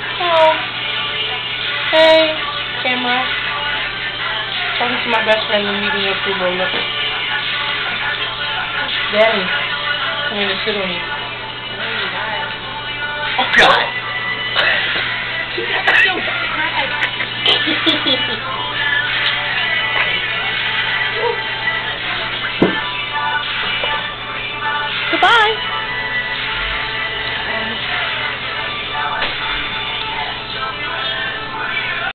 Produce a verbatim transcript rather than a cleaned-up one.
Oh. Hey, camera. Talking to my best friend and meeting your approval. Look. Daddy. I'm going to sit on you. Oh, God.